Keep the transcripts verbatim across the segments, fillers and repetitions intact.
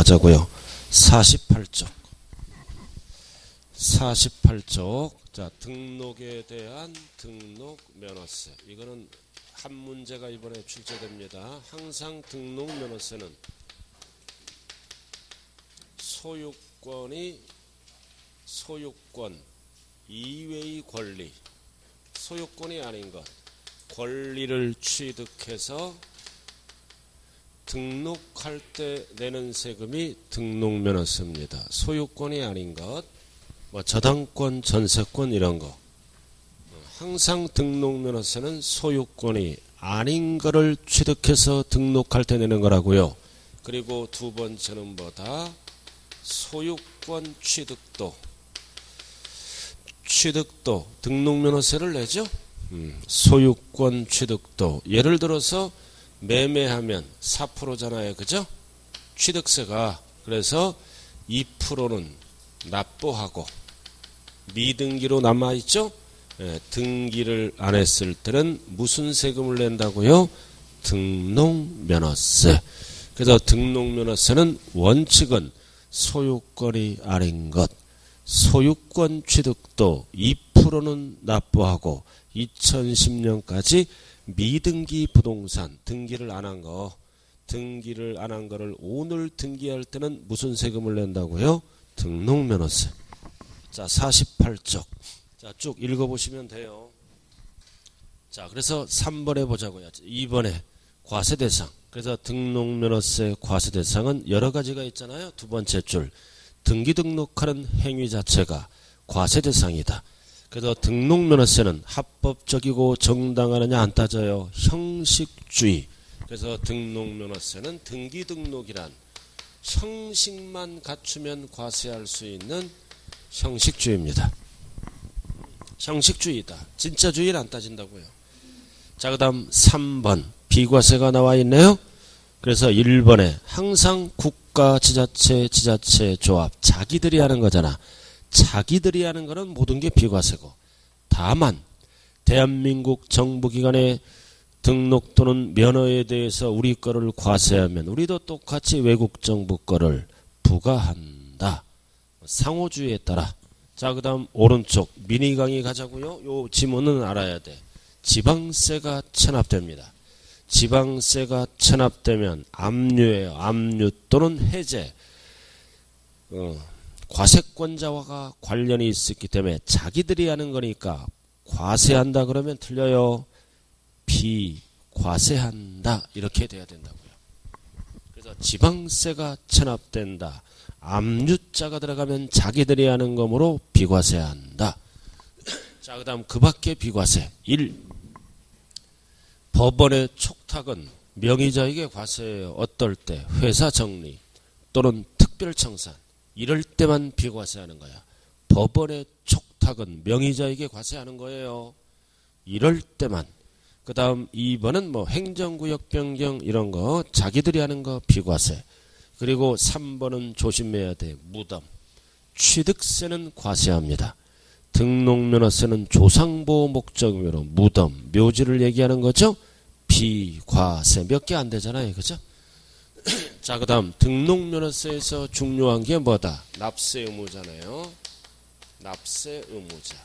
가자고요. 사십팔 쪽. 사십팔 쪽. 자, 등록에 대한 등록 면허세. 이거는 한 문제가 이번에 출제됩니다. 항상 등록 면허세는 소유권이 소유권 이외의 권리, 소유권이 아닌 것, 권리를 취득해서 등록할 때 내는 세금이 등록면허세입니다. 소유권이 아닌 것, 뭐 저당권, 전세권 이런 거. 항상 등록면허세는 소유권이 아닌 거를 취득해서 등록할 때 내는 거라고요. 그리고 두 번째는 뭐다? 소유권 취득도. 취득도 등록면허세를 내죠. 음, 소유권 취득도. 예를 들어서 매매하면 사 퍼센트잖아요. 그죠? 취득세가. 그래서 이 퍼센트는 납부하고 미등기로 남아있죠? 예, 등기를 안 했을 때는 무슨 세금을 낸다고요? 등록면허세. 그래서 등록면허세는 원칙은 소유권이 아닌 것, 소유권 취득도 이 퍼센트는 납부하고 이천십 년까지 미등기 부동산 등기를 안 한 거, 등기를 안 한 거를 오늘 등기할 때는 무슨 세금을 낸다고요? 등록면허세. 자, 사십팔 쪽. 자, 쭉 읽어보시면 돼요. 자, 그래서 삼 번 해보자고요. 이 번에 과세대상. 그래서 등록면허세 과세대상은 여러 가지가 있잖아요. 두 번째 줄. 등기 등록하는 행위 자체가 과세대상이다. 그래서 등록면허세는 합법적이고 정당하느냐 안 따져요. 형식주의. 그래서 등록면허세는 등기 등록이란 형식만 갖추면 과세할 수 있는 형식주의입니다. 형식주의다. 진짜주의를 안 따진다고요. 자, 그 다음 삼 번 비과세가 나와 있네요. 그래서 일 번에 항상 국가, 지자체, 지자체, 조합 자기들이 하는 거잖아. 자기들이 하는 거는 모든 게 비과세고, 다만 대한민국 정부기관의 등록 또는 면허에 대해서 우리 거를 과세하면 우리도 똑같이 외국 정부 거를 부과한다. 상호주의에 따라. 자, 그 다음 오른쪽 미니 강의 가자고요. 요 지문은 알아야 돼. 지방세가 체납됩니다. 지방세가 체납되면 압류예요. 압류 또는 해제. 어, 과세권자와 관련이 있었기 때문에 자기들이 하는 거니까 과세한다 그러면 틀려요. 비과세한다 이렇게 돼야 된다고요. 그래서 지방세가 체납된다. 압류자가 들어가면 자기들이 하는 거므로 비과세한다. 자, 그 다음 그 밖에 비과세. 일. 법원의 촉탁은 명의자에게 과세해요. 어떨 때? 회사 정리 또는 특별청산. 이럴 때만 비과세하는 거야. 법원의 촉탁은 명의자에게 과세하는 거예요. 이럴 때만. 그 다음 이 번은 뭐 행정구역 변경 이런 거 자기들이 하는 거 비과세. 그리고 삼 번은 조심해야 돼. 무덤. 취득세는 과세합니다. 등록면허세는 조상보호 목적으로 무덤, 묘지를 얘기하는 거죠. 비과세. 몇 개 안 되잖아요. 그죠? 자, 그 다음 등록면허세에서 중요한 게 뭐다? 납세 의무잖아요. 납세 의무자.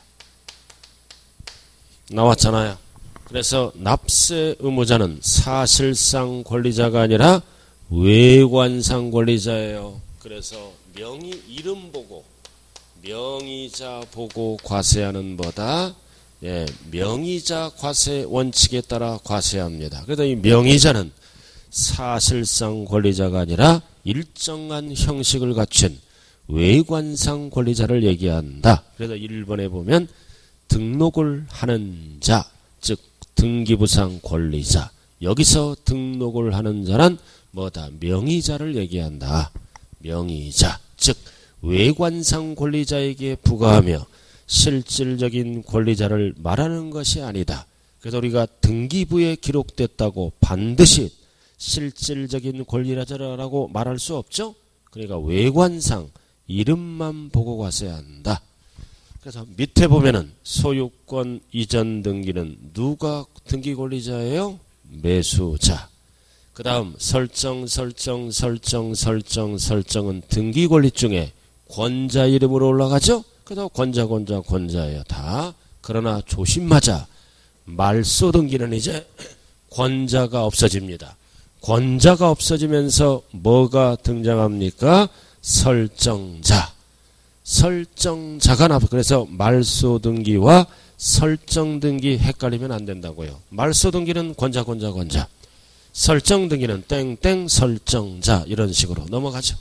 나왔잖아요. 그래서 납세 의무자는 사실상 권리자가 아니라 외관상 권리자예요. 그래서 명의 이름 보고 명의자 보고 과세하는 뭐다? 예, 명의자 과세 원칙에 따라 과세합니다. 그래서 이 명의자는 사실상 권리자가 아니라 일정한 형식을 갖춘 외관상 권리자를 얘기한다. 그래서 일 번에 보면 등록을 하는 자, 즉 등기부상 권리자. 여기서 등록을 하는 자는 뭐다? 명의자를 얘기한다. 명의자, 즉 외관상 권리자에게 부과하며 실질적인 권리자를 말하는 것이 아니다. 그래서 우리가 등기부에 기록됐다고 반드시 실질적인 권리자라고 말할 수 없죠. 그러니까 외관상 이름만 보고 과세한다. 그래서 밑에 보면은 소유권 이전 등기는 누가 등기 권리자예요? 매수자. 그 다음 설정 설정 설정 설정 설정은 등기 권리 중에 권자 이름으로 올라가죠. 그 다음 권자 권자 권자예요 다. 그러나 조심하자. 말소 등기는 이제 권자가 없어집니다. 권자가 없어지면서 뭐가 등장합니까? 설정자. 설정자가 나와. 그래서 말소 등기와 설정 등기 헷갈리면 안 된다고요. 말소 등기는 권자 권자 권자. 설정 등기는 땡땡 설정자. 이런 식으로 넘어가죠.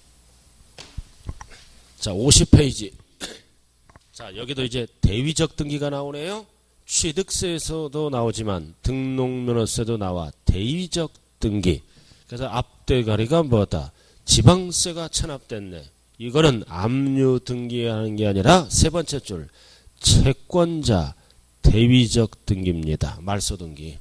자, 오십 페이지. 자, 여기도 이제 대위적 등기가 나오네요. 취득세에서도 나오지만 등록면허세도 나와 대위적 등기. 그래서 앞대가리가 뭐다? 지방세가 체납됐네. 이거는 압류 등기하는 게 아니라 세 번째 줄 채권자 대위적 등기입니다. 말소 등기.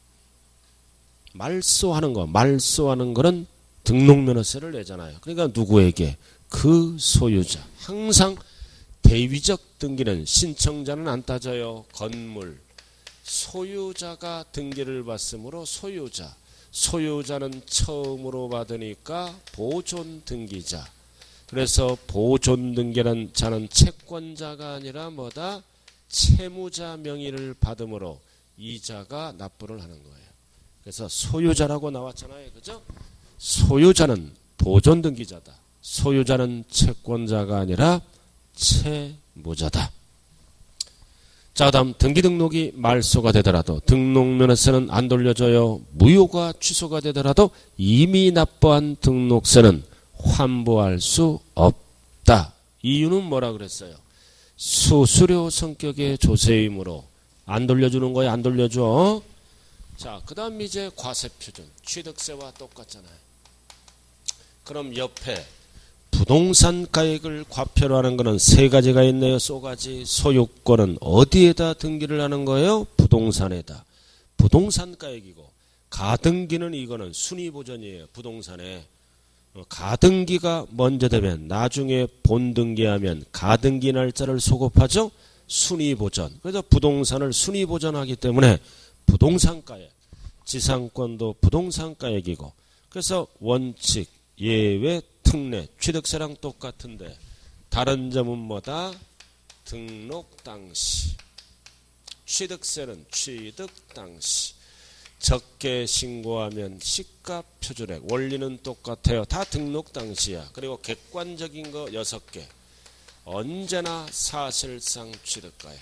말소하는 거, 말소하는 거는 등록면허세를 내잖아요. 그러니까 누구에게? 그 소유자. 항상 대위적 등기는 신청자는 안 따져요. 건물. 소유자가 등기를 받으므로 소유자. 소유자는 처음으로 받으니까 보존 등기자. 그래서 보존 등기는 자는 채권자가 아니라 뭐다? 채무자 명의를 받으므로 이자가 납부를 하는 거예요. 그래서 소유자라고 나왔잖아요. 그죠? 소유자는 보존 등기자다. 소유자는 채권자가 아니라 채무자다. 자, 다음 등기 등록이 말소가 되더라도 등록면허세는 안 돌려줘요. 무효가 취소가 되더라도 이미 납부한 등록세는 환부할 수 없다. 이유는 뭐라 그랬어요? 수수료 성격의 조세이므로 안 돌려주는 거야. 안 돌려줘. 자, 그 다음 이제 과세표준. 취득세와 똑같잖아요. 그럼 옆에 부동산 가액을 과표로 하는 거는 세 가지가 있네요. 쏘가지. 소유권은 어디에다 등기를 하는 거예요? 부동산에다. 부동산 가액이고 가등기는 이거는 순위보전이에요. 부동산에. 가등기가 먼저 되면 나중에 본등기하면 가등기 날짜를 소급하죠. 순위보전. 그래서 부동산을 순위보전하기 때문에 부동산가액, 지상권도 부동산가액이고 그래서 원칙, 예외, 특례, 취득세랑 똑같은데 다른 점은 뭐다? 등록 당시. 취득세는 취득 당시. 적게 신고하면 시가 표준액. 원리는 똑같아요. 다 등록 당시야. 그리고 객관적인 거 여섯 개. 언제나 사실상 취득가액.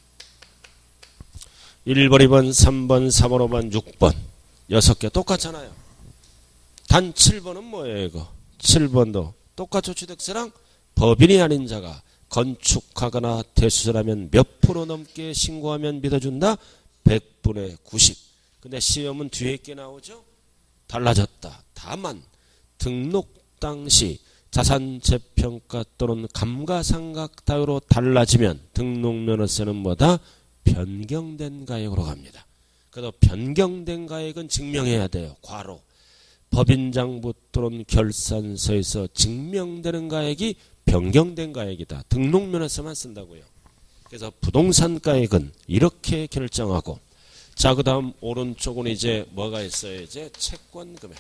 일 번, 이 번, 삼 번, 사 번, 오 번, 육 번. 여섯 개 똑같잖아요. 단 칠 번은 뭐예요, 이거? 칠 번도 똑같죠. 취득세랑 법인이 아닌 자가 건축하거나 대수술하면 몇 프로 넘게 신고하면 믿어준다? 백 분의 구십. 근데 시험은 뒤에 있게 나오죠? 달라졌다. 다만 등록 당시 자산 재평가 또는 감가상각 따위로 달라지면 등록면허세는 뭐다? 변경된 가액으로 갑니다. 그래도 변경된 가액은 증명해야 돼요. 과로. 법인장부 또는 결산서에서 증명되는 가액이 변경된 가액이다. 등록면허세만 쓴다고요. 그래서 부동산 가액은 이렇게 결정하고 자, 그 다음 오른쪽은 이제 뭐가 있어요? 이제 채권 금액.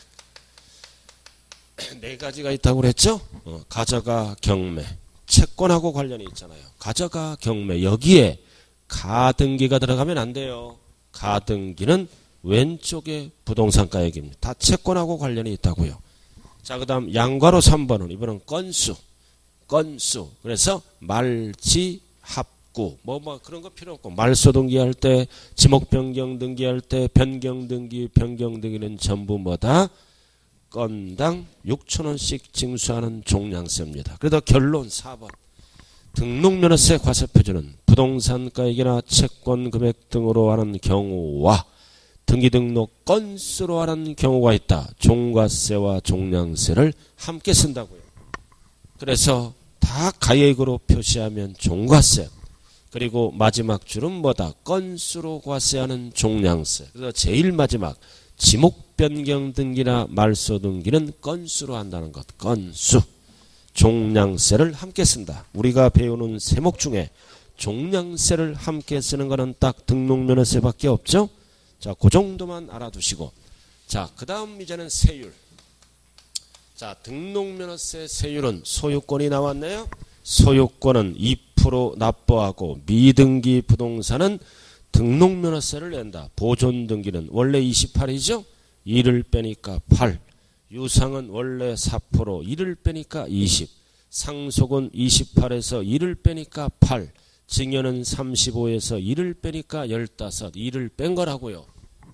네 가지가 있다고 그랬죠? 어, 가저가 경매. 채권하고 관련이 있잖아요. 가저가 경매. 여기에 가등기가 들어가면 안 돼요. 가등기는 왼쪽에 부동산 가액입니다. 다 채권하고 관련이 있다고요. 자, 그 다음 양괄호 삼 번은 이번은 건수. 건수. 그래서 말지 합 뭐, 뭐, 그런 거 필요 없고, 말소 등기할 때, 지목 변경 등기할 때, 변경 등기, 변경 등기는 전부 뭐다? 건당 육천 원씩 징수하는 종량세입니다. 그래도 결론 사 번. 등록면허세 과세표준은 부동산 가액이나 채권 금액 등으로 하는 경우와 등기 등록 건수로 하는 경우가 있다. 종과세와 종량세를 함께 쓴다고요. 그래서 다 가액으로 표시하면 종과세. 그리고 마지막 줄은 뭐다? 건수로 과세하는 종량세. 그래서 제일 마지막 지목 변경 등기나 말소 등기는 건수로 한다는 것. 건수. 종량세를 함께 쓴다. 우리가 배우는 세목 중에 종량세를 함께 쓰는 것은 딱 등록면허세밖에 없죠. 자, 그 정도만 알아두시고 자, 그 다음 이제는 세율. 자, 등록면허세 세율은 소유권이 나왔네요. 소유권은 이 퍼센트 납부하고 미등기 부동산은 등록면허세를 낸다. 보존등기는 원래 이십팔이죠. 이를 빼니까 팔. 유상은 원래 사 퍼센트, 이를 빼니까 이십. 상속은 이십팔에서 이를 빼니까 팔. 증여는 삼십오에서 이를 빼니까 십오. 이를 뺀 거라고요.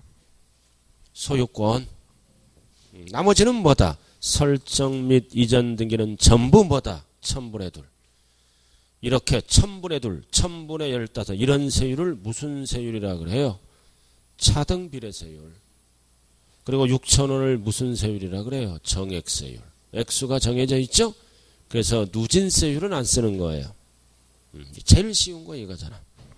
소유권. 나머지는 뭐다? 설정 및 이전 등기는 전부 뭐다? 천분의 둘. 이렇게 천분의 둘, 천분의 십오 이런 세율을 무슨 세율이라 그래요? 차등비례세율. 그리고 육천 원을 무슨 세율이라 그래요? 정액세율. 액수가 정해져 있죠? 그래서 누진세율은 안 쓰는 거예요. 제일 쉬운 거 이거잖아.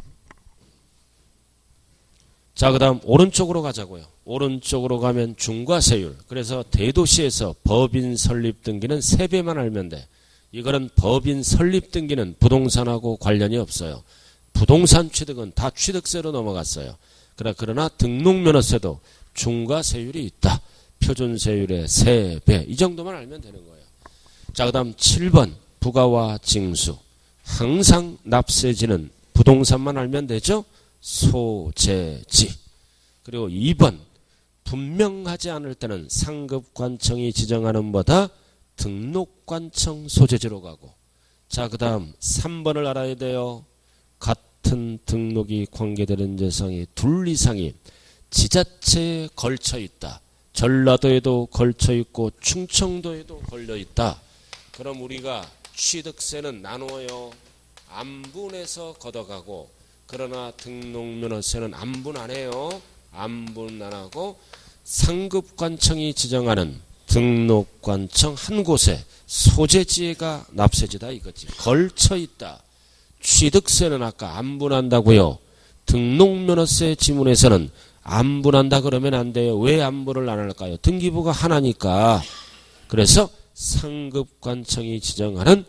자, 그 다음 오른쪽으로 가자고요. 오른쪽으로 가면 중과세율. 그래서 대도시에서 법인 설립 등기는 세 배만 알면 돼. 이거는 법인 설립 등기는 부동산하고 관련이 없어요. 부동산 취득은 다 취득세로 넘어갔어요. 그러나 등록면허세도 중과세율이 있다. 표준세율의 세 배. 이 정도만 알면 되는 거예요. 자, 그 다음 칠 번 부가와 징수. 항상 납세지는 부동산만 알면 되죠. 소재지. 그리고 이 번 분명하지 않을 때는 상급관청이 지정하는 뭐다? 등록관청 소재지로 가고. 자, 그 다음 삼 번을 알아야 돼요. 같은 등록이 관계되는 재산이 둘 이상이 지자체에 걸쳐 있다. 전라도에도 걸쳐 있고 충청도에도 걸려 있다. 그럼 우리가 취득세는 나누어요. 안분해서 걷어가고, 그러나 등록면허세는 안분 안 해요. 안분 안 하고 상급관청이 지정하는 등록관청 한 곳에 소재지가 납세지다 이거지. 걸쳐 있다. 취득세는 아까 안분한다고요. 등록면허세 지문에서는 안분한다 그러면 안 돼요. 왜 안분을 안 할까요? 등기부가 하나니까. 그래서 상급관청이 지정하는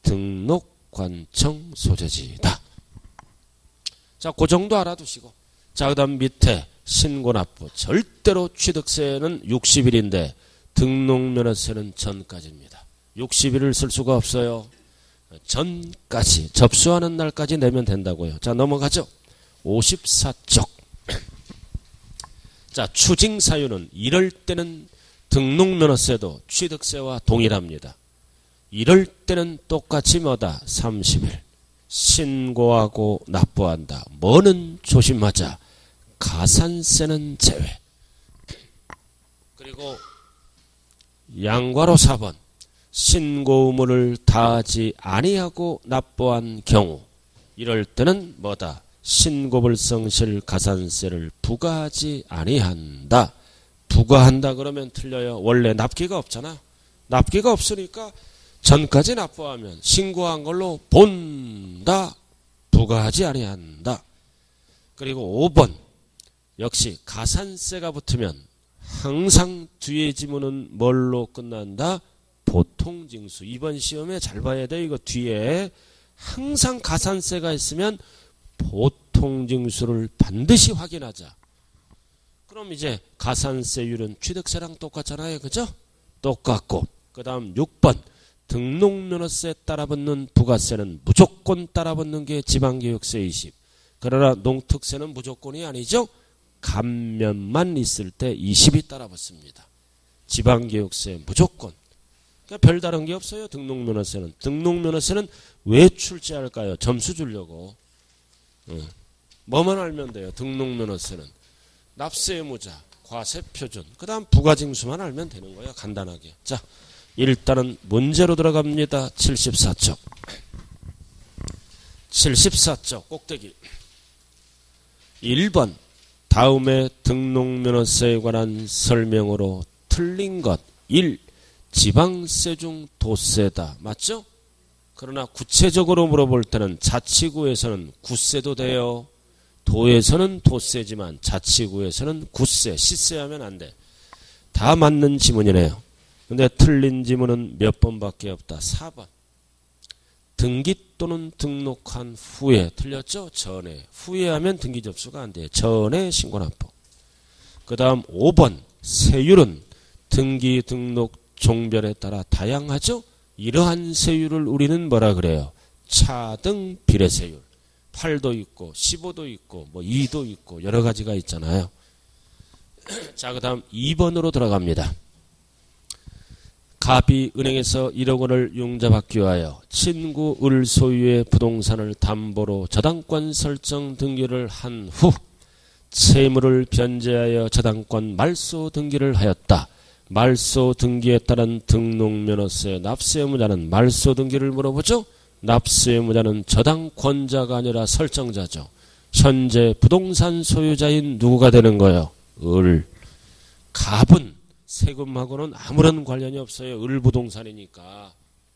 등록관청 소재지다. 자, 그 정도 알아두시고. 자, 그 다음 밑에 신고납부. 절대로 취득세는 육십 일인데 등록면허세는 전까지입니다. 육십 일을 쓸 수가 없어요. 전까지, 접수하는 날까지 내면 된다고요. 자, 넘어가죠. 오십사 쪽. 자, 추징사유는 이럴 때는 등록면허세도 취득세와 동일합니다. 이럴 때는 똑같이 뭐다? 삼십 일. 신고하고 납부한다. 뭐는 조심하자. 가산세는 제외. 그리고 양괄호 사 번. 신고 의무를 다하지 아니하고 납부한 경우. 이럴 때는 뭐다? 신고불성실 가산세를 부과하지 아니한다. 부과한다 그러면 틀려요. 원래 납기가 없잖아. 납기가 없으니까 전까지 납부하면 신고한 걸로 본다. 부과하지 아니한다. 그리고 오 번. 역시 가산세가 붙으면 항상 뒤에 지문은 뭘로 끝난다? 보통징수. 이번 시험에 잘 봐야 돼. 이거 뒤에 항상 가산세가 있으면 보통징수를 반드시 확인하자. 그럼 이제 가산세율은 취득세랑 똑같잖아요. 그죠? 똑같고. 그 다음 육 번. 등록면허세 따라붙는 부가세는 무조건 따라붙는 게 지방교육세 이십. 그러나 농특세는 무조건이 아니죠. 감면만 있을 때 이십이 따라붙습니다. 지방교육세 무조건. 그러니까 별다른 게 없어요. 등록면허세는. 등록면허세는 왜 출제할까요? 점수 주려고. 어. 뭐만 알면 돼요. 등록면허세는. 납세의무자, 과세표준, 그 다음 부가징수만 알면 되는 거예요. 간단하게. 자, 일단은 문제로 들어갑니다. 칠십사 쪽. 칠십사 쪽 꼭대기. 일 번. 다음에 등록면허세에 관한 설명으로 틀린 것. 일. 지방세 중 도세다. 맞죠? 그러나 구체적으로 물어볼 때는 자치구에서는 구세도 돼요. 도에서는 도세지만 자치구에서는 구세, 시세하면 안 돼. 다 맞는 지문이네요. 근데 틀린 지문은 몇 번밖에 없다. 사 번. 등기 또는 등록한 후에. 틀렸죠? 전에. 후에 하면 등기 접수가 안 돼. 전에 신고납부. 그 다음 오 번. 세율은 등기 등록 종별에 따라 다양하죠. 이러한 세율을 우리는 뭐라 그래요? 차등 비례세율. 팔도 있고 십오도 있고 뭐 이도 있고 여러 가지가 있잖아요. 자, 그 다음 이 번으로 들어갑니다. 갑이 은행에서 일억 원을 융자받기 위하여 친구 을 소유의 부동산을 담보로 저당권 설정 등기를 한 후 채무를 변제하여 저당권 말소 등기를 하였다. 말소 등기에 따른 등록면허세 납세 의무자는 말소 등기를 물어보죠. 납세 의무자는 저당권자가 아니라 설정자죠. 현재 부동산 소유자인 누구가 되는 거예요? 을. 갑은 세금하고는 아무런 관련이 없어요. 을 부동산이니까.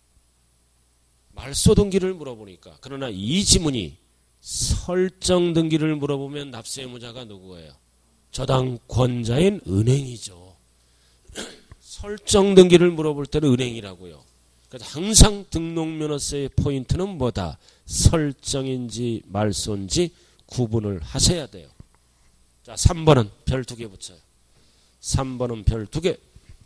말소 등기를 물어보니까. 그러나 이 지문이 설정 등기를 물어보면 납세 의무자가 누구예요? 저당권자인 은행이죠. 설정 등기를 물어볼 때는 은행이라고요. 그래서 항상 등록면허세의 포인트는 뭐다? 설정인지 말소인지 구분을 하셔야 돼요. 자, 삼 번은 별 두 개 붙여요. 삼 번은 별 두 개.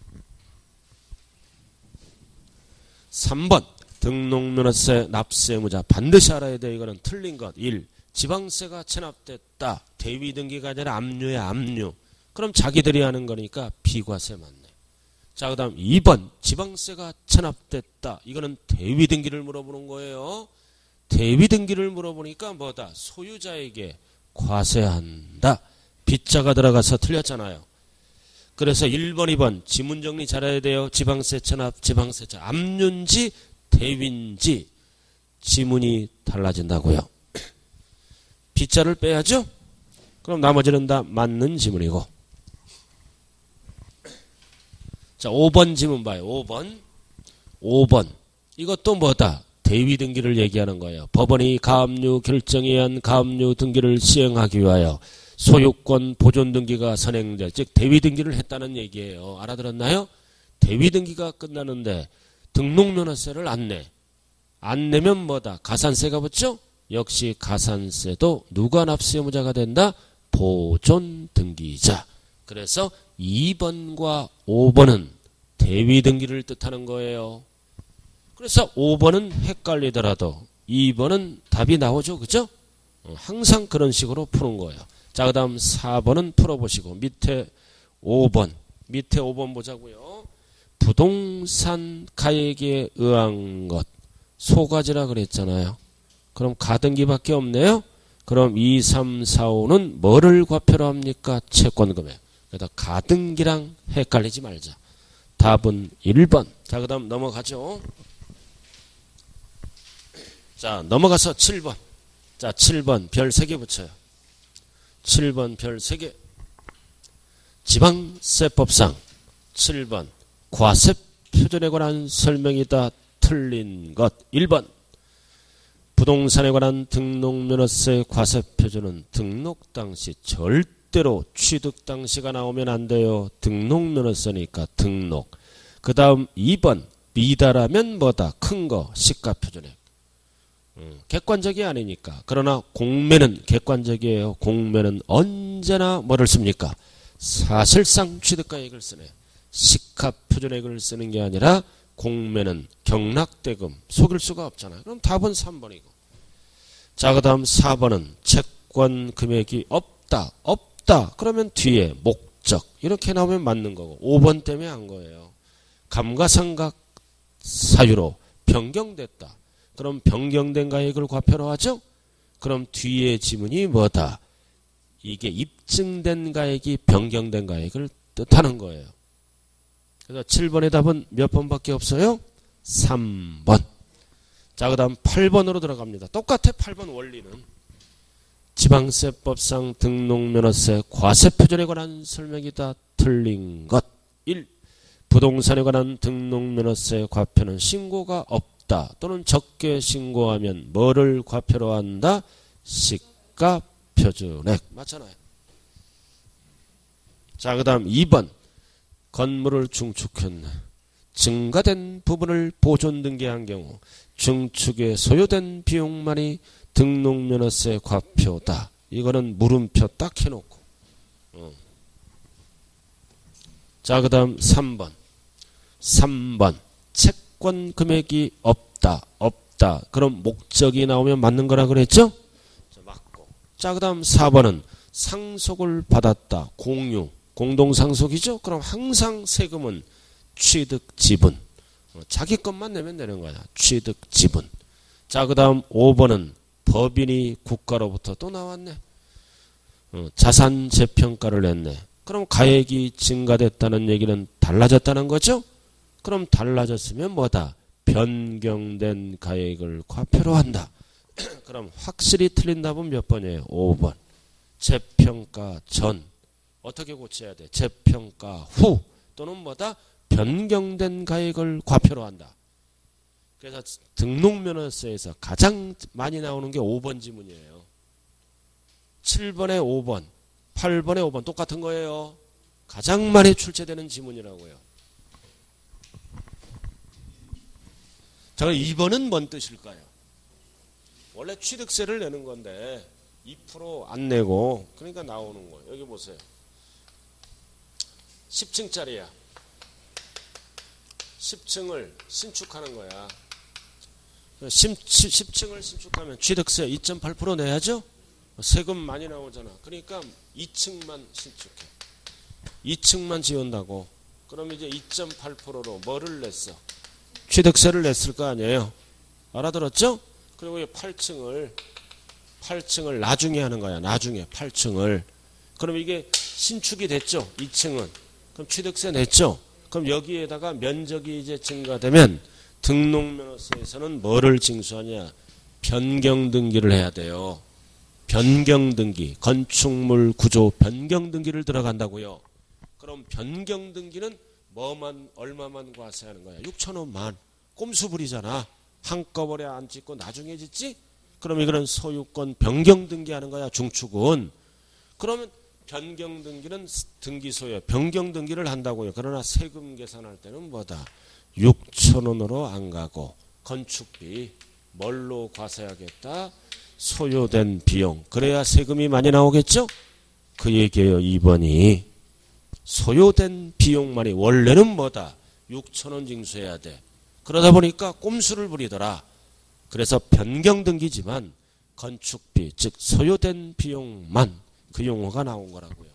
삼 번 등록면허세 납세 의무자 반드시 알아야 돼. 이거는 틀린 것. 일. 지방세가 체납됐다. 대위등기가 아니라 압류야 압류. 그럼 자기들이 하는 거니까 비과세 맞네. 자, 그 다음 이 번 지방세가 체납됐다. 이거는 대위등기를 물어보는 거예요. 대위등기를 물어보니까 뭐다? 소유자에게 과세한다. 빗자가 들어가서 틀렸잖아요. 그래서 일 번, 이 번 지문정리 잘해야 돼요. 지방세 체납, 지방세 체납. 압류인지 대위인지 지문이 달라진다고요. 빗자를 빼야죠. 그럼 나머지는 다 맞는 지문이고. 자, 오 번 지문 봐요. 오 번. 오 번. 이것도 뭐다? 대위 등기를 얘기하는 거예요. 법원이 가압류 결정에 의한 가압류 등기를 시행하기 위하여 소유권 보존 등기가 선행될, 즉 대위 등기를 했다는 얘기예요. 알아들었나요? 대위 등기가 끝나는데 등록면허세를 안 내. 안 내면 뭐다? 가산세가 붙죠? 역시 가산세도 누가 납세 의무자가 된다? 보존 등기자. 그래서 이 번과 오 번은 대위 등기를 뜻하는 거예요. 그래서 오 번은 헷갈리더라도 이 번은 답이 나오죠. 그죠? 항상 그런 식으로 푸는 거예요. 자, 그 다음 사 번은 풀어보시고 밑에 오 번. 밑에 오 번 보자고요. 부동산 가액에 의한 것. 소가지라 그랬잖아요. 그럼 가등기밖에 없네요. 그럼 이, 삼, 사, 오는 뭐를 과표로 합니까? 채권금액. 그래서 가등기랑 헷갈리지 말자. 답은 일 번. 자, 그 다음 넘어가죠. 자, 넘어가서 칠 번. 자, 칠 번 별 세 개 붙여요. 칠 번 별 세 개. 지방세법상 칠 번 과세 표준에 관한 설명이다. 틀린 것. 일 번 부동산에 관한 등록면허세 과세 표준은 등록 당시 절대로 취득 당시가 나오면 안 돼요. 등록면허세니까 등록. 그 다음 이 번 미달하면 뭐다? 큰 거 시가표준액. 음, 객관적이 아니니까. 그러나 공매는 객관적이에요. 공매는 언제나 뭐를 씁니까? 사실상 취득가액을 쓰네. 시가표준액을 쓰는 게 아니라 공매는 경락대금 속일 수가 없잖아요. 그럼 답은 삼 번이고. 자, 그 다음 사 번은 채권 금액이 없다. 없다. 그러면 뒤에 목적 이렇게 나오면 맞는 거고. 오 번 때문에 한 거예요. 감가상각 사유로 변경됐다. 그럼 변경된 가액을 과표로 하죠? 그럼 뒤에 지문이 뭐다? 이게 입증된 가액이 변경된 가액을 뜻하는 거예요. 그래서 칠 번의 답은 몇 번밖에 없어요? 삼 번. 자, 그 다음 팔 번으로 들어갑니다. 똑같아. 팔 번 원리는. 지방세법상 등록면허세 과세표준에 관한 설명이다. 틀린 것. 일. 부동산에 관한 등록면허세 과표는 신고가 없다. 또는 적게 신고하면 뭐를 과표로 한다? 시가표준액. 맞잖아요. 자, 그 다음 이 번. 건물을 중축했네. 증가된 부분을 보존 등기한 경우 중축에 소요된 비용만이 등록면허세 과표다. 이거는 물음표 딱 해놓고. 어. 자, 그 다음 삼 번. 삼 번. 채권 금액이 없다. 없다. 그럼 목적이 나오면 맞는 거라 그랬죠? 자, 맞고. 자, 그 다음 사 번은 상속을 받았다. 공유. 공동상속이죠? 그럼 항상 세금은 취득 지분. 자기 것만 내면 되는 거야. 취득 지분. 자, 그 다음 오 번은 법인이 국가로부터 또 나왔네. 어, 자산 재평가를 냈네. 그럼 가액이 증가됐다는 얘기는 달라졌다는 거죠? 그럼 달라졌으면 뭐다? 변경된 가액을 과표로 한다. 그럼 확실히 틀린 답은 몇 번이에요? 오 번. 재평가 전. 어떻게 고쳐야 돼? 재평가 후 또는 뭐다? 변경된 가액을 과표로 한다. 그래서 등록면허서에서 가장 많이 나오는 게 오 번 지문이에요. 칠 번에 오 번, 팔 번에 오 번 똑같은 거예요. 가장 많이 출제되는 지문이라고요. 자, 이 번은 뭔 뜻일까요? 원래 취득세를 내는 건데 이 퍼센트 안 내고 그러니까 나오는 거예요. 여기 보세요. 십 층짜리야. 십 층을 신축하는 거야. 십 층을 신축하면 취득세 이 점 팔 퍼센트 내야죠? 세금 많이 나오잖아. 그러니까 이 층만 신축해. 이 층만 지은다고. 그럼 이제 이 점 팔 퍼센트로 뭐를 냈어? 취득세를 냈을 거 아니에요. 알아들었죠? 그리고 팔 층을 팔 층을 나중에 하는 거야. 나중에 팔 층을. 그럼 이게 신축이 됐죠? 이 층은. 그럼 취득세 냈죠? 그럼 여기에다가 면적이 이제 증가되면 등록면허서에서는 뭐를 징수하냐? 변경등기를 해야 돼요. 변경등기, 건축물 구조 변경등기를 들어간다고요. 그럼 변경등기는 뭐만 얼마만 과세하는 거야? 육천 원만. 꼼수 부리잖아. 한꺼번에 안 짓고 나중에 짓지? 그럼 이거는 소유권 변경등기 하는 거야. 중축은. 그러면 변경등기는 등기소유 변경등기를 한다고요. 그러나 세금 계산할 때는 뭐다? 육천 원으로 안 가고 건축비 뭘로 과세하겠다? 소요된 비용. 그래야 세금이 많이 나오겠죠? 그 얘기예요. 이 번이. 소요된 비용만이 원래는 뭐다? 육천 원 징수해야 돼. 그러다 보니까 꼼수를 부리더라. 그래서 변경등기지만 건축비, 즉 소요된 비용만 그 용어가 나온 거라고요.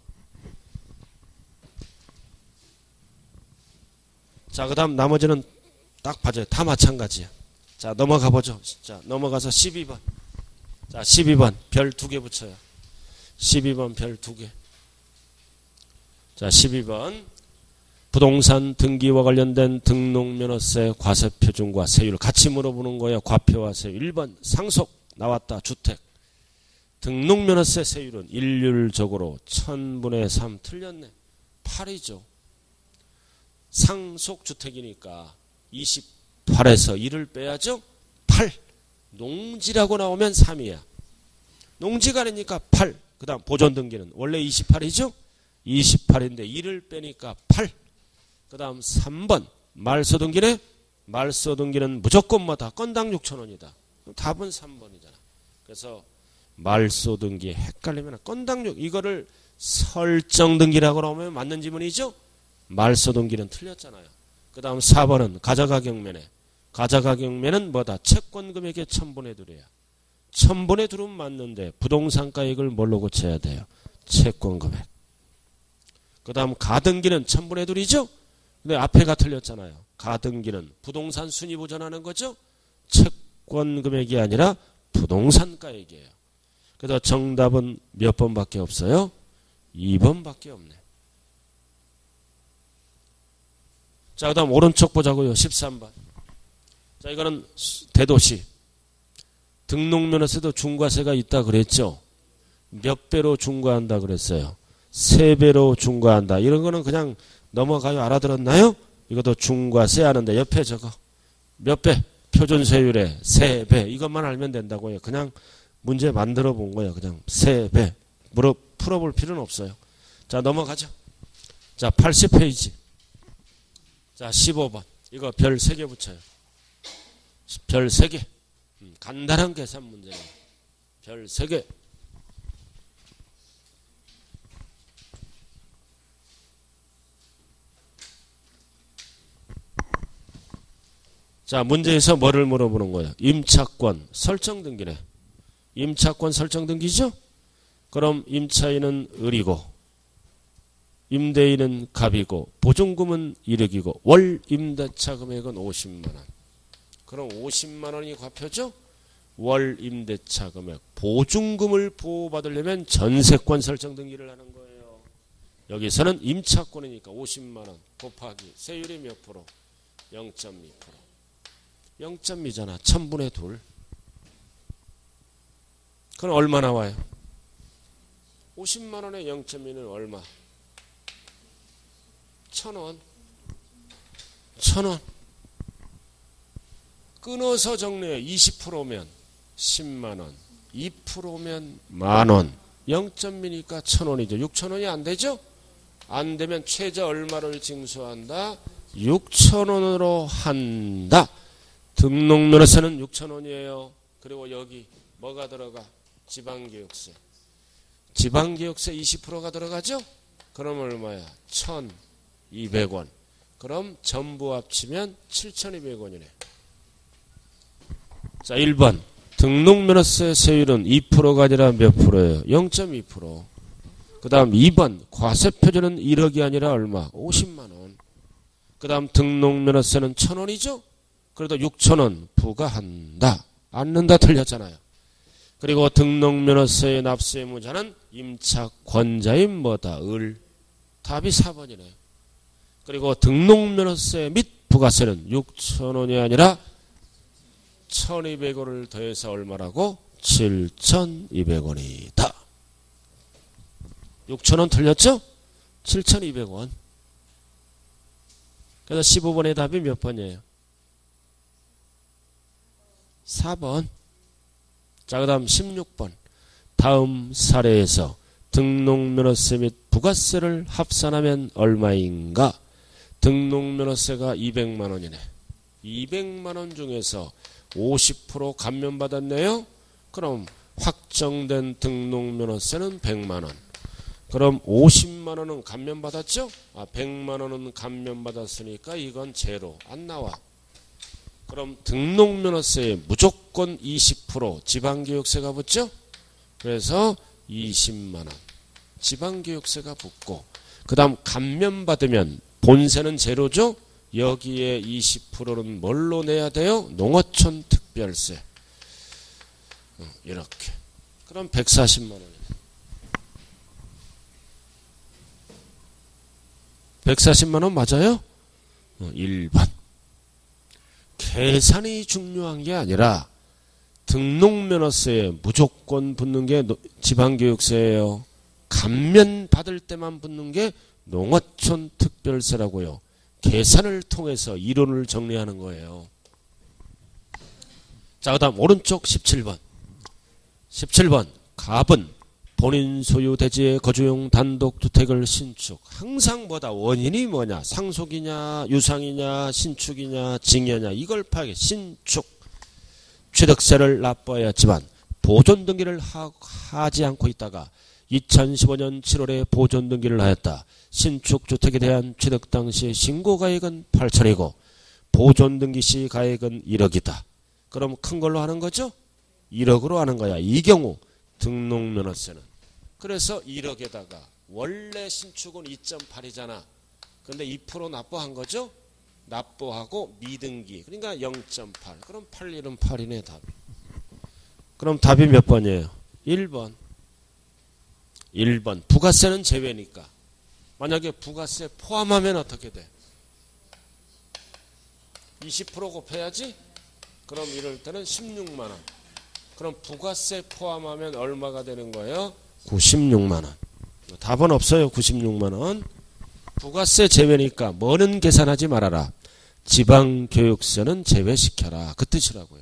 자, 그 다음 나머지는 딱 봐줘요. 다 마찬가지야. 자, 넘어가 보죠. 자, 넘어가서 십이 번. 자, 십이 번 별 두 개 붙여요. 십이 번 별 두 개. 자, 십이 번 부동산 등기와 관련된 등록면허세 과세표준과 세율 같이 물어보는 거예요. 과표와 세율. 일 번 상속 나왔다. 주택. 등록면허세 세율은 일률적으로 천분의 삼 틀렸네. 팔이죠. 상속주택이니까 이십팔에서 일을 빼야죠. 팔. 농지라고 나오면 삼이야. 농지가 아니니까 팔. 그 다음 보존등기는 원래 이십팔이죠. 이십팔인데 일을 빼니까 팔. 그 다음 삼 번 말소등기네. 말소등기는 무조건 뭐다? 건당 육천 원이다. 답은 삼 번이잖아. 그래서 말소등기 헷갈리면 건당 육 이거를 설정등기라고 나오면 맞는 지문이죠. 말소등기는 틀렸잖아요. 그 다음 사 번은 가저가격면에. 가저가격면은 뭐다? 채권금액의 천분의 둘이야. 천분의 둘은 맞는데 부동산가액을 뭘로 고쳐야 돼요? 채권금액. 그 다음 가등기는 천분의 둘이죠. 근데 앞에가 틀렸잖아요. 가등기는 부동산 순위보전하는 거죠. 채권금액이 아니라 부동산가액이에요. 그래서 정답은 몇 번밖에 없어요? 이 번밖에 없네. 자, 그 다음 오른쪽 보자고요. 십삼 번. 자, 이거는 대도시. 등록면허세도 중과세가 있다 그랬죠. 몇 배로 중과한다 그랬어요. 세 배로 중과한다. 이런 거는 그냥 넘어가요. 알아들었나요? 이것도 중과세 하는데 옆에 저거 몇 배? 표준세율에 세 배. 이것만 알면 된다고요. 그냥 문제 만들어 본 거예요. 그냥 세 배. 물어 풀어볼 필요는 없어요. 자, 넘어가죠. 자, 팔십 페이지. 자, 십오 번. 이거 별 세 개 붙여요. 별 세 개. 음, 간단한 계산 문제예요. 별 세 개. 자, 문제에서 뭐를 물어보는 거야? 임차권 설정 등기네. 임차권 설정 등기죠? 그럼 임차인은 을이고 임대인은 갑이고 보증금은 일억이고 월 임대차 금액은 오십만 원. 그럼 오십만 원이 과표죠? 월 임대차 금액. 보증금을 보호받으려면 전세권 설정 등기를 하는 거예요. 여기서는 임차권이니까 오십만 원 곱하기 세율이 몇 프로? 영 점 이 퍼센트. 영 점 이잖아. 천분의 둘. 그럼 얼마 나와요? 오십만 원에 영 점 이는 얼마? 천 원. 천 원. 끊어서 정리해. 이십 퍼센트면 십만 원. 이 퍼센트면 만 원. 영 점 이니까 천 원이죠. 육천 원이 안 되죠? 안 되면 최저 얼마를 징수한다? 육천 원으로 한다. 등록면허세는 육천 원이에요. 그리고 여기 뭐가 들어가? 지방교육세. 지방교육세 이십 퍼센트가 들어가죠? 그럼 얼마야? 천이백 원. 그럼 전부 합치면 칠천이백 원이네. 자, 일 번. 등록면허세 세율은 이 퍼센트가 아니라 몇 프로예요? 영 점 이 퍼센트. 그 다음 이 번. 과세표준은 일억이 아니라 얼마? 오십만 원. 그 다음 등록면허세는 천 원이죠? 그래도 육천 원 부과한다. 않는다 틀렸잖아요. 그리고 등록면허세의 납세 의무자는 임차권자인 뭐다? 을. 답이 사 번이네. 그리고 등록면허세 및 부가세는 육천 원이 아니라 천이백 원을 더해서 얼마라고? 칠천이백 원이다. 육천 원 틀렸죠? 칠천이백 원. 그래서 십오 번의 답이 몇 번이에요? 사 번. 자, 그 다음 십육 번. 다음 사례에서 등록면허세 및 부가세를 합산하면 얼마인가? 등록면허세가 이백만 원이네. 이백만 원 중에서 오십 퍼센트 감면받았네요. 그럼 확정된 등록면허세는 백만 원. 그럼 오십만 원은 감면받았죠? 아, 백만 원은 감면받았으니까 이건 제로. 안 나와. 그럼 등록면허세에 무조건 이십 퍼센트 지방교육세가 붙죠? 그래서 이십만 원 지방교육세가 붙고, 그 다음 감면받으면 본세는 제로죠? 여기에 이십 퍼센트는 뭘로 내야 돼요? 농어촌 특별세. 이렇게. 그럼 백사십만 원이네. 백사십만 원 맞아요? 일 번. 계산이 중요한 게 아니라 등록면허세에 무조건 붙는 게 지방교육세예요. 감면 받을 때만 붙는 게 농어촌 특별세라고요. 계산을 통해서 이론을 정리하는 거예요. 자, 그 다음 오른쪽 십칠 번. 십칠 번. 갑은 본인 소유 대지의 거주용 단독주택을 신축. 항상 뭐다? 원인이 뭐냐? 상속이냐, 유상이냐, 신축이냐, 증여냐. 이걸 파악해. 신축. 취득세를 납부해야 했지만 보존등기를 하, 하지 않고 있다가 이천십오 년 칠월에 보존등기를 하였다. 신축주택에 대한 취득 당시 신고가액은 팔천이고 보존등기 시 가액은 일억이다. 그럼 큰 걸로 하는 거죠? 일억으로 하는 거야. 이 경우 등록면허세는. 그래서 일억에다가 원래 신축은 이 점 팔이잖아. 근데 이 퍼센트 납부한 거죠? 납부하고 미등기. 그러니까 영 점 팔. 그럼 팔, 일은 팔이네 답이. 그럼 답이 몇 번이에요? 일 번. 일 번. 부가세는 제외니까. 만약에 부가세 포함하면 어떻게 돼? 이십 퍼센트 곱해야지? 그럼 이럴 때는 십육만 원. 그럼 부가세 포함하면 얼마가 되는 거예요? 구십육만 원. 답은 없어요. 구십육만 원. 부가세 제외니까 뭐는 계산하지 말아라. 지방교육세는 제외시켜라. 그 뜻이라고요.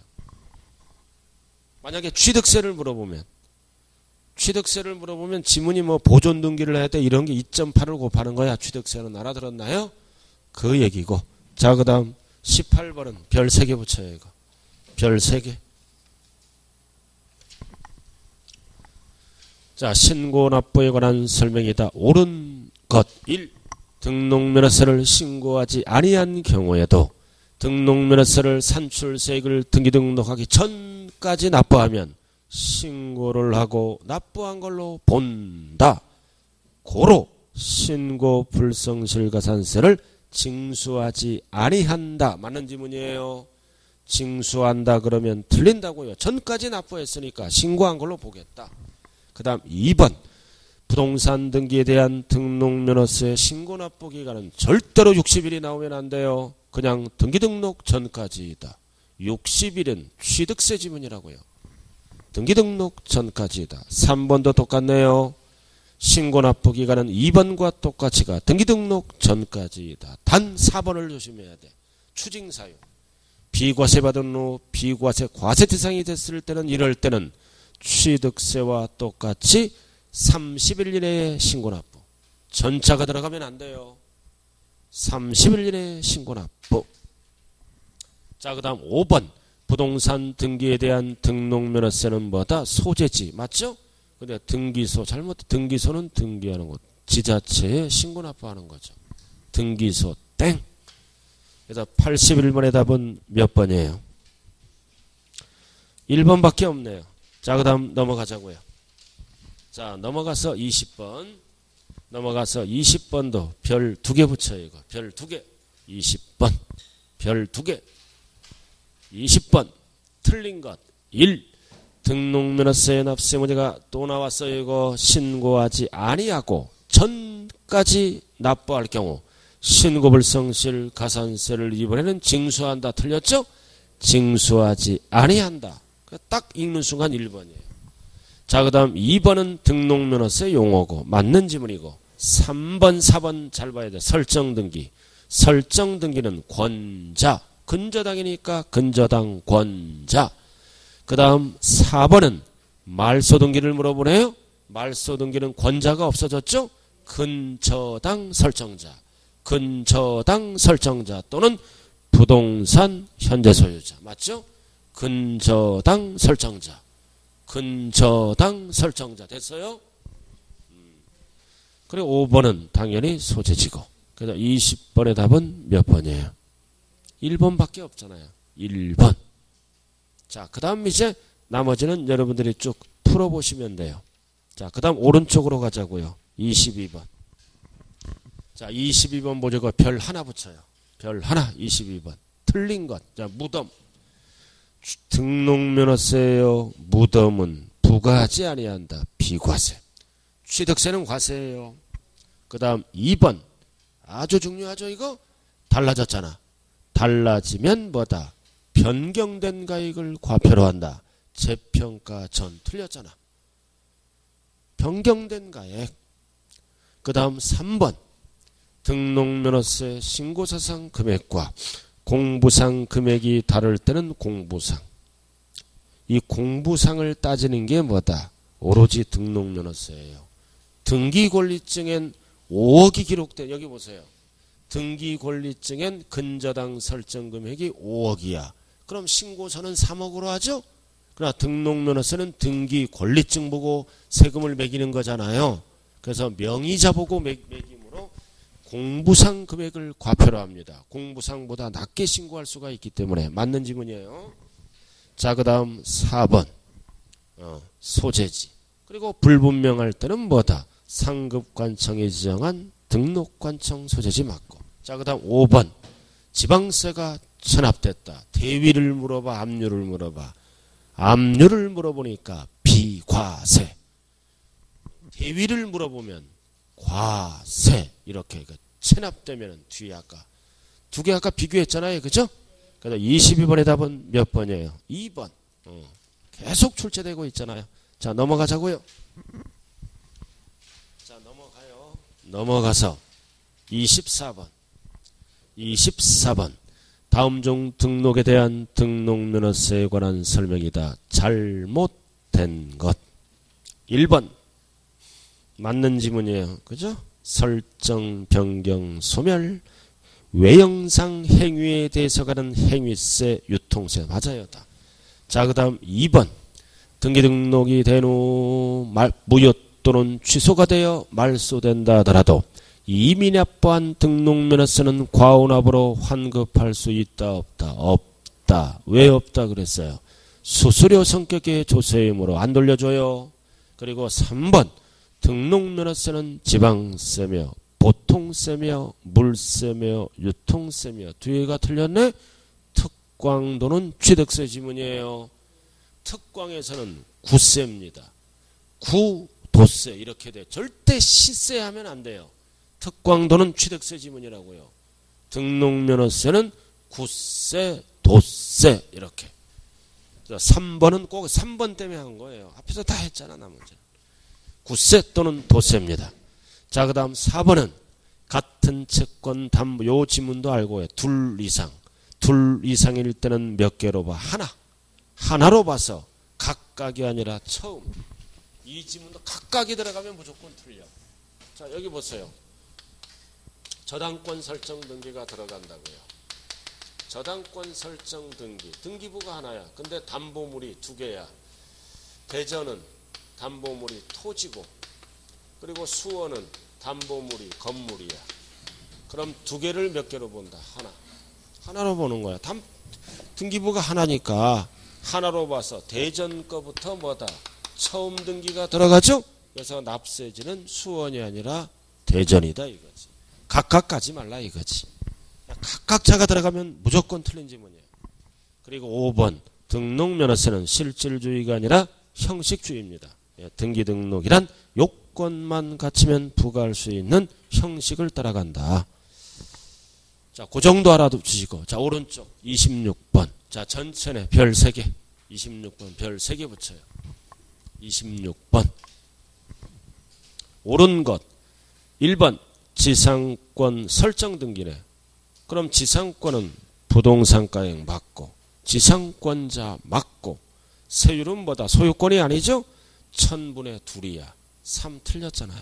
만약에 취득세를 물어보면 취득세를 물어보면 지문이 뭐 보존등기를 해야 돼 이런 게 이 점 팔을 곱하는 거야. 취득세는 알아들었나요? 그 얘기고. 자, 그 다음 십팔 번은 별 세 개 붙여요. 이거 별 세 개. 자, 신고 납부에 관한 설명이다. 옳은 것. 일. 등록면허세를 신고하지 아니한 경우에도 등록면허세를 산출세액을 등기등록하기 전까지 납부하면 신고를 하고 납부한 걸로 본다. 고로 신고 불성실가산세를 징수하지 아니한다. 맞는 지문이에요. 징수한다 그러면 틀린다고요. 전까지 납부했으니까 신고한 걸로 보겠다. 그 다음 이 번 부동산 등기에 대한 등록면허세 신고 납부 기간은 절대로 육십 일이 나오면 안 돼요. 그냥 등기등록 전까지이다. 육십 일은 취득세 지문이라고요. 등기등록 전까지이다. 삼 번도 똑같네요. 신고 납부 기간은 이 번과 똑같이가 등기등록 전까지이다. 단 사 번을 조심해야 돼. 추징사유. 비과세 받은 후 비과세 과세 대상이 됐을 때는 이럴 때는 취득세와 똑같이 삼십 일 이내에 신고 납부. 전차가 들어가면 안 돼요. 삼십 일 이내에 신고 납부. 자, 그 다음 오 번 부동산 등기에 대한 등록면허세는 뭐다? 소재지. 맞죠? 근데 등기소 잘못 등기소는 등기하는 곳. 지자체에 신고 납부하는 거죠. 등기소 땡. 그래서 팔십일 번의 답은 몇 번이에요? 일 번밖에 없네요. 자, 그 다음 넘어가자고요. 자, 넘어가서 이십 번. 넘어가서 이십 번도 별 두 개 붙여요. 이거. 별 두 개. 이십 번. 별 두 개. 이십 번. 틀린 것. 일. 등록면허세 납세 문제가 또 나왔어요. 이거 신고하지 아니하고 전까지 납부할 경우 신고불성실 가산세를 이번에는 징수한다. 틀렸죠? 징수하지 아니한다. 딱 읽는 순간 일 번이에요. 자, 그 다음 이 번은 등록면허세 용어고 맞는 지문이고 삼 번, 사 번 잘 봐야 돼. 설정등기. 설정등기는 권자. 근저당이니까 근저당 권자. 그 다음 사 번은 말소등기를 물어보네요. 말소등기는 권자가 없어졌죠? 근저당 설정자. 근저당 설정자 또는 부동산 현재 소유자. 맞죠? 근저당 설정자. 근저당 설정자. 됐어요? 음. 그리고 오 번은 당연히 소재지고. 그래서 이십 번의 답은 몇 번이에요? 일 번밖에 없잖아요. 일 번. 자, 그 다음 이제 나머지는 여러분들이 쭉 풀어보시면 돼요. 자, 그 다음 오른쪽으로 가자고요. 이십이 번. 자, 이십이 번 보자고 별 하나 붙여요. 별 하나, 이십이 번. 틀린 것. 자, 무덤. 등록면허세요. 무덤은 부과하지 아니한다. 비과세. 취득세는 과세예요. 그 다음 이 번. 아주 중요하죠, 이거? 달라졌잖아. 달라지면 뭐다? 변경된 가액을 과표로 한다. 재평가 전 틀렸잖아. 변경된 가액. 그 다음 삼 번. 등록면허세 신고사상 금액과 공부상 금액이 다를 때는 공부상. 이 공부상을 따지는 게 뭐다? 오로지 등록면허세예요. 등기권리증엔 오억이 기록된, 여기 보세요. 등기권리증엔 근저당 설정 금액이 오억이야. 그럼 신고서는 삼억으로 하죠? 그러나 등록면허세는 등기권리증 보고 세금을 매기는 거잖아요. 그래서 명의자 보고 매, 매김으로 공부상 금액을 과표로 합니다. 공부상보다 낮게 신고할 수가 있기 때문에 맞는 지문이에요. 자, 그 다음 사 번. 어, 소재지. 그리고 불분명할 때는 뭐다? 상급관청이 지정한 등록관청 소재지 맞고. 자, 그 다음 오 번. 지방세가 체납됐다. 대위를 물어봐, 압류를 물어봐. 압류를 물어보니까 비과세. 대위를 물어보면 과세. 이렇게 체납되면 뒤에 아까 두 개 아까 비교했잖아요. 그죠? 그래서 이십이 번의 답은 몇 번이에요? 이 번. 어, 계속 출제되고 있잖아요. 자, 넘어가자고요. 자, 넘어가요. 넘어가서 이십사 번. 이십사 번. 다음 중 등록에 대한 등록면허세에 관한 설명이다. 잘못된 것. 일 번. 맞는 지문이에요. 그죠? 설정, 변경, 소멸, 외형상 행위에 대해서 가는 행위세, 유통세. 맞아요. 다. 자, 그 다음 이 번. 등기 등록이 된 후 무효 또는 취소가 되어 말소된다 하더라도 이민납부한 등록면허세는 과운합으로 환급할 수 있다 없다? 없다. 왜 없다 그랬어요? 수수료 성격의 조세이므로 안 돌려줘요. 그리고 삼 번 등록면허세는 지방세며 보통세며 물세며 유통세며 뒤에가 틀렸네. 특광도는 취득세 지문이에요. 특광에서는 구세입니다. 구도세 이렇게 돼. 절대 시세 하면 안 돼요. 특광도는 취득세 지문이라고요. 등록면허세는 구세, 도세 이렇게. 삼 번은 꼭 삼 번 때문에 한 거예요. 앞에서 다 했잖아 나머지. 구세 또는 도세입니다. 자, 그 다음 사 번은 같은 채권 담보, 요 지문도 알고 해. 둘 이상. 둘 이상일 때는 몇 개로 봐? 하나. 하나로 봐서 각각이 아니라 처음. 이 지문도 각각이 들어가면 무조건 틀려. 자, 여기 보세요. 저당권 설정 등기가 들어간다고요. 저당권 설정 등기. 등기부가 하나야. 근데 담보물이 두 개야. 대전은 담보물이 토지고 그리고 수원은 담보물이 건물이야. 그럼 두 개를 몇 개로 본다? 하나. 하나로 보는 거야. 담, 등기부가 하나니까 하나로 봐서 대전 거부터 뭐다? 처음 등기가 들어가죠? 그래서 납세지는 수원이 아니라 대전이다 이거지. 각각 가지 말라 이거지. 각각자가 들어가면 무조건 틀린 지문이에요. 그리고 오 번 등록면허세는 실질주의가 아니라 형식주의입니다. 등기 등록이란 요건만 갖추면 부과할 수 있는 형식을 따라간다. 자, 그 정도 알아두시고. 자, 오른쪽 이십육 번. 자, 전체네 별 세 개. 이십육 번 별 세 개 붙여요. 이십육 번. 옳은 것. 일 번 지상권 설정 등기네. 그럼 지상권은 부동산가액 맞고 지상권자 맞고 세율은 뭐다? 소유권이 아니죠? 천분의 둘이야. 삼 틀렸잖아요.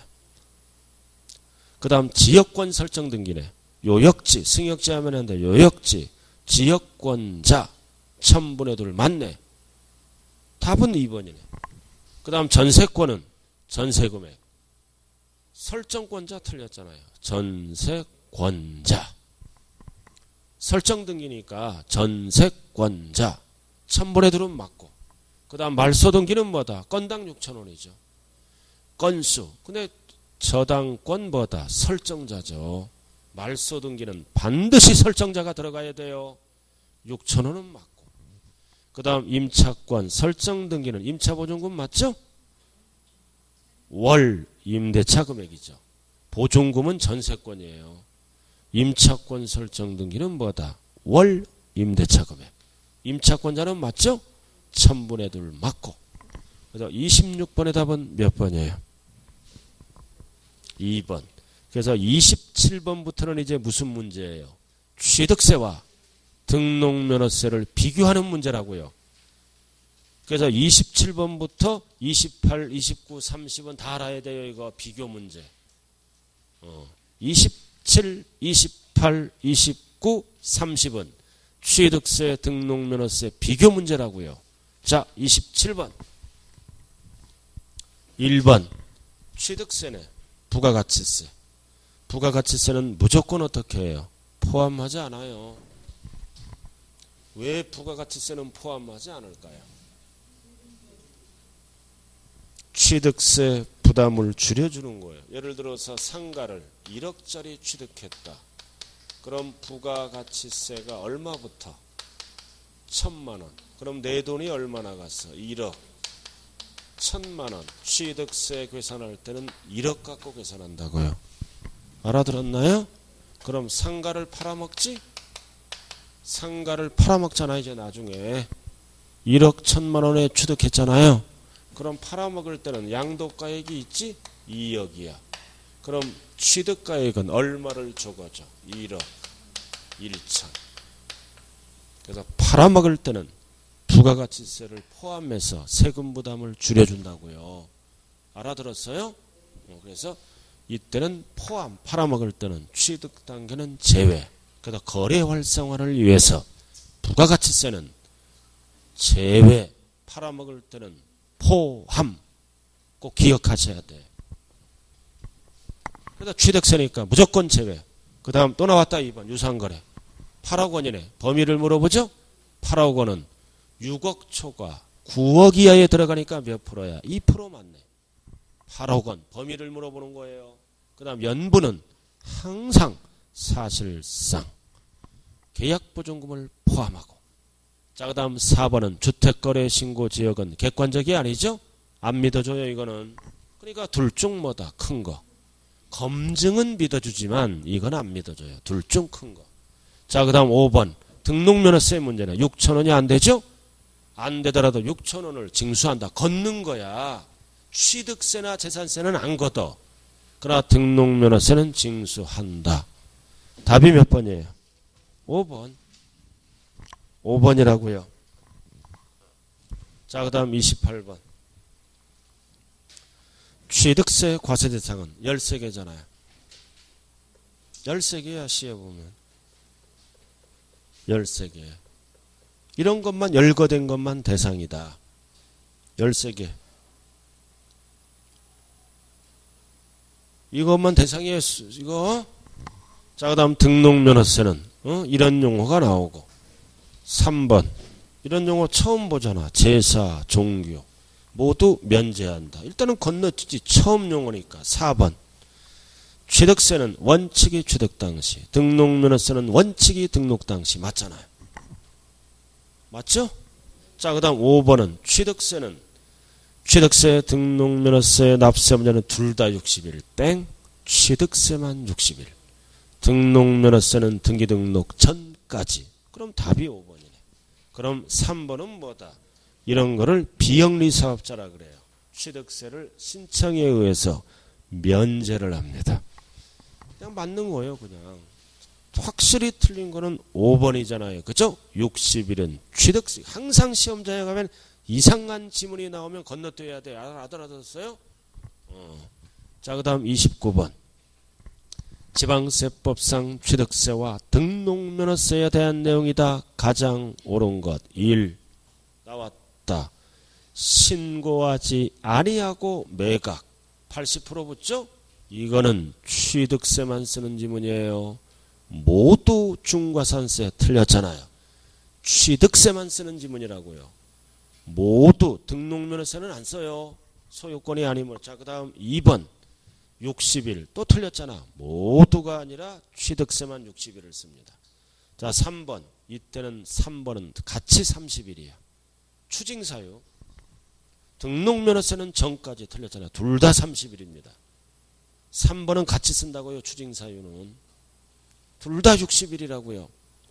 그 다음 지역권 설정 등기네. 요역지, 승역지 하면 안 돼. 요역지, 지역권자, 천분의 둘 맞네. 답은 이 번이네. 그 다음 전세권은 전세금액. 설정권자 틀렸잖아요. 전세권자. 설정 등기니까 전세권자. 천분의 둘은 맞고. 그 다음 말소 등기는 뭐다? 건당 육천 원이죠. 건수. 근데 저당권 뭐다? 설정자죠. 말소 등기는 반드시 설정자가 들어가야 돼요. 육천 원은 맞고. 그 다음 임차권 설정 등기는 임차보증금 맞죠? 월 임대차 금액이죠. 보증금은 전세권이에요. 임차권 설정 등기는 뭐다? 월 임대차 금액. 임차권자는 맞죠? 천분의 둘 맞고. 그래서 이십육 번의 답은 몇 번이에요? 이 번. 그래서 이십칠 번부터는 이제 무슨 문제예요? 취득세와 등록면허세를 비교하는 문제라고요. 그래서 이십칠 번부터 이십팔, 이십구, 삼십은 다 알아야 돼요. 이거 비교 문제. 어, 이십칠, 이십팔, 이십구, 삼십은 취득세, 등록면허세 비교 문제라고요. 자, 이십칠 번. 일 번 취득세네. 부가가치세. 부가가치세는 무조건 어떻게 해요? 포함하지 않아요. 왜 부가가치세는 포함하지 않을까요? 취득세 부담을 줄여주는 거예요. 예를 들어서 상가를 일억짜리 취득했다. 그럼 부가가치세가 얼마부터? 천만 원. 그럼 내 돈이 얼마나 갔어? 일억. 천만 원. 취득세 계산할 때는 일억 갖고 계산한다고요. 알아들었나요? 그럼 상가를 팔아먹지? 상가를 팔아먹잖아 이제 나중에. 일억 천만 원에 취득했잖아요. 그럼 팔아먹을 때는 양도가액이 있지? 이억이야. 그럼 취득가액은 얼마를 적어줘? 일억 일천. 그래서 팔아먹을 때는 부가가치세를 포함해서 세금 부담을 줄여준다고요. 알아들었어요? 그래서 이때는 포함, 팔아먹을 때는 취득 단계는 제외. 그래서 거래 활성화를 위해서 부가가치세는 제외, 팔아먹을 때는 포함. 꼭 기억하셔야 돼. 그래서 취득세니까 무조건 제외. 그 다음 또 나왔다 이 번 유상거래. 팔억 원이네. 범위를 물어보죠. 팔억 원은 육억 초과 구억 이하에 들어가니까 몇 프로야? 이 퍼센트 맞네. 팔억 원 범위를 물어보는 거예요. 그 다음 연부는 항상 사실상 계약보증금을 포함하고. 자, 그 다음 사 번은 주택거래 신고 지역은 객관적이 아니죠? 안 믿어줘요 이거는. 그러니까 둘 중 뭐다? 큰 거. 검증은 믿어주지만 이건 안 믿어줘요. 둘 중 큰 거. 자, 그 다음 오 번 등록면허세 문제는 육천 원이 안 되죠? 안 되더라도 육천 원을 징수한다. 걷는 거야. 취득세나 재산세는 안 걷어. 그러나 등록면허세는 징수한다. 답이 몇 번이에요? 오 번. 오 번이라고요. 자, 그 다음 이십팔 번. 취득세 과세 대상은 열세 개잖아요. 열세 개야 시에 보면. 열세 개. 이런 것만 열거된 것만 대상이다. 열세 개. 이것만 대상이에요. 이거. 자, 그 다음 등록면허세는 어? 이런 용어가 나오고. 삼 번. 이런 용어 처음 보잖아. 제사, 종교. 모두 면제한다. 일단은 건너뛰지. 처음 용어니까. 사 번. 취득세는 원칙이 취득 당시. 등록면허세는 원칙이 등록 당시. 맞잖아요. 맞죠? 자, 그 다음 오 번은 취득세는 취득세, 등록면허세, 납세업자는 둘 다 육십 일. 땡. 취득세만 육십 일. 등록면허세는 등기등록 전까지. 그럼 답이 오 번이네. 그럼 삼 번은 뭐다? 이런 거를 비영리 사업자라 그래요. 취득세를 신청에 의해서 면제를 합니다. 그냥 맞는 거예요. 그냥. 확실히 틀린 거는 오 번이잖아요. 그죠? 육십 일은 취득세. 항상 시험장에 가면 이상한 지문이 나오면 건너뛰어야 돼. 알아들었어요? 어. 자, 그 다음 이십구 번. 지방세법상 취득세와 등록면허세에 대한 내용이다. 가장 옳은 것. 일. 나왔다. 신고하지 아니하고 매각. 팔십 퍼센트 붙죠? 이거는 취득세만 쓰는 지문이에요. 모두 중과산세 틀렸잖아요. 취득세만 쓰는 지문이라고요. 모두 등록면허세는 안 써요. 소유권이 아니면. 자, 그 다음 이 번. 육십 일 또 틀렸잖아. 모두가 아니라 취득세만 육십 일을 씁니다. 자, 삼 번. 이때는 삼 번은 같이 삼십 일이야. 추징사유. 등록면허세는 전까지 틀렸잖아. 둘 다 삼십 일입니다. 삼 번은 같이 쓴다고요. 추징사유는. 둘 다 육십 일이라고요.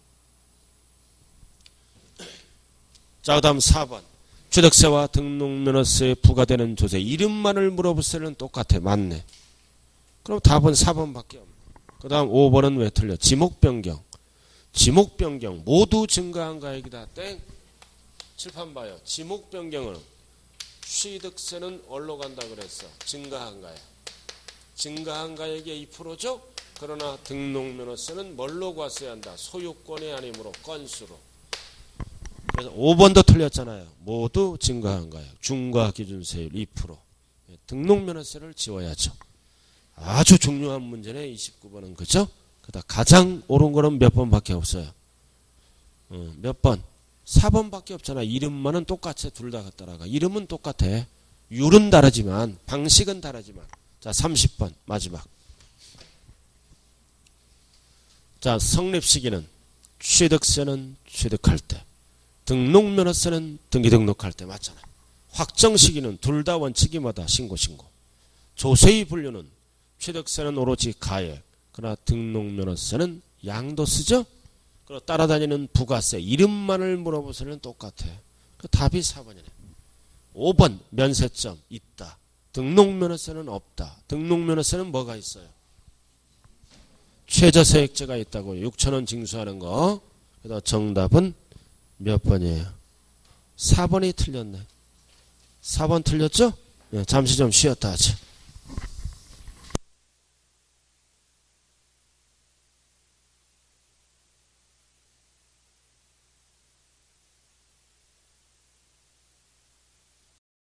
자, 그 다음 사 번. 취득세와 등록면허세에 부과되는 조세. 이름만을 물어보세요는 똑같아. 맞네. 그럼 답은 사 번밖에 없네. 그 다음 오 번은 왜 틀려? 지목변경. 지목변경. 모두 증가한 가액이다. 땡. 칠판 봐요. 지목변경은 취득세는 어디로 간다 그랬어? 증가한 가액. 증가한 가액이 이 퍼센트죠? 그러나 등록면허세는 뭘로 과세해야 한다? 소유권이 아니므로 건수로. 그래서 오 번도 틀렸잖아요. 모두 증가한 가액. 중과기준세율 이 퍼센트. 등록면허세를 지워야죠. 아주 중요한 문제네. 이십구 번은. 그죠? 그다 가장 옳은 거는 몇 번밖에 없어요. 어, 몇 번? 사 번밖에 없잖아. 이름만은 똑같아. 둘 다 따라가. 이름은 똑같아. 율은 다르지만 방식은 다르지만. 자, 삼십 번 마지막. 자, 성립시기는 취득세는 취득할 때, 등록면허세는 등기등록할 때. 맞잖아. 확정시기는 둘 다 원칙이 뭐다? 신고 신고. 조세의 분류는 취득세는 오로지 가액, 그러나 등록면허세는 양도세죠? 그리고 따라다니는 부가세, 이름만을 물어보서는 똑같아. 그 답이 사 번이네. 오 번 면세점 있다. 등록면허세는 없다. 등록면허세는 뭐가 있어요? 최저세액제가 있다고요. 육천 원 징수하는 거. 그래서 정답은 몇 번이에요? 사 번이 틀렸네. 사 번 틀렸죠? 네, 잠시 좀 쉬었다 하지.